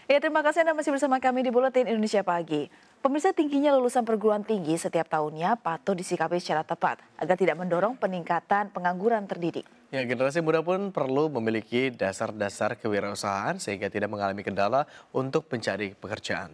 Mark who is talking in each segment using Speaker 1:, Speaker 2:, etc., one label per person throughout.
Speaker 1: Ya, terima kasih Anda masih bersama kami di Buletin Indonesia Pagi. Pemirsa, tingginya lulusan perguruan tinggi setiap tahunnya patut disikapi secara tepat agar tidak mendorong peningkatan pengangguran terdidik.
Speaker 2: Ya, generasi muda pun perlu memiliki dasar-dasar kewirausahaan sehingga tidak mengalami kendala untuk mencari pekerjaan.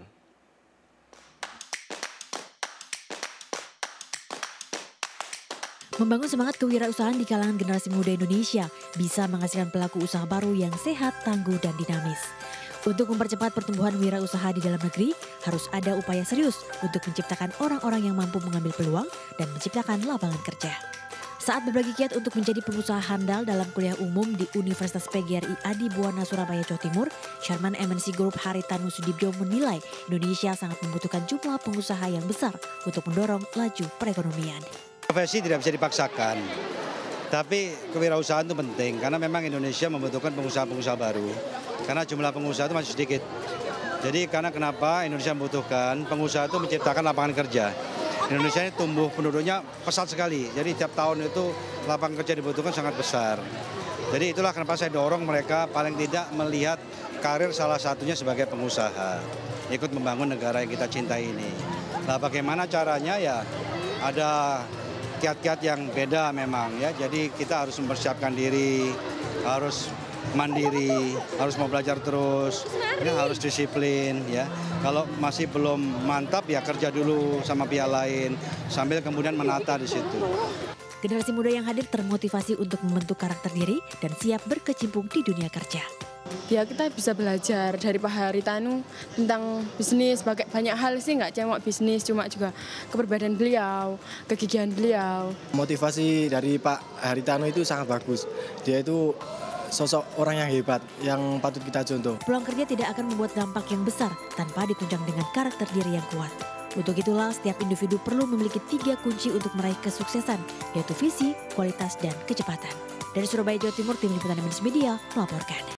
Speaker 3: Membangun semangat kewirausahaan di kalangan generasi muda Indonesia bisa menghasilkan pelaku usaha baru yang sehat, tangguh, dan dinamis. Untuk mempercepat pertumbuhan wirausaha di dalam negeri, harus ada upaya serius untuk menciptakan orang-orang yang mampu mengambil peluang dan menciptakan lapangan kerja. Saat berbagi kiat untuk menjadi pengusaha handal dalam kuliah umum di Universitas PGRI Adi Buwana Surabaya, Jawa Timur, Chairman MNC Group Haritanu Sudibyo menilai Indonesia sangat membutuhkan jumlah pengusaha yang besar untuk mendorong laju perekonomian.
Speaker 4: Profesi tidak bisa dipaksakan, tapi kewirausahaan itu penting karena memang Indonesia membutuhkan pengusaha-pengusaha baru. Karena jumlah pengusaha itu masih sedikit. Jadi karena kenapa Indonesia membutuhkan pengusaha itu menciptakan lapangan kerja. Indonesia ini tumbuh penduduknya pesat sekali, jadi tiap tahun itu lapangan kerja dibutuhkan sangat besar. Jadi itulah kenapa saya dorong mereka paling tidak melihat karir salah satunya sebagai pengusaha, ikut membangun negara yang kita cintai ini. Nah, bagaimana caranya ya ada kiat-kiat yang beda memang ya. Jadi kita harus mempersiapkan diri, harus mandiri, harus mau belajar terus, ini harus disiplin ya. Kalau masih belum mantap ya kerja dulu sama pihak lain sambil kemudian menata di situ.
Speaker 3: Generasi muda yang hadir termotivasi untuk membentuk karakter diri dan siap berkecimpung di dunia kerja.
Speaker 5: Ya, kita bisa belajar dari Pak Haritanu tentang bisnis, banyak hal sih, nggak cuma bisnis, cuma juga kepribadian beliau, kegigihan beliau.
Speaker 6: Motivasi dari Pak Haritanu itu sangat bagus. Dia itu sosok orang yang hebat, yang patut kita contoh.
Speaker 3: Peluang kerja tidak akan membuat dampak yang besar tanpa ditunjang dengan karakter diri yang kuat. Untuk itulah setiap individu perlu memiliki 3 kunci untuk meraih kesuksesan, yaitu visi, kualitas, dan kecepatan. Dari Surabaya, Jawa Timur, Tim Liputan MNC Media melaporkan.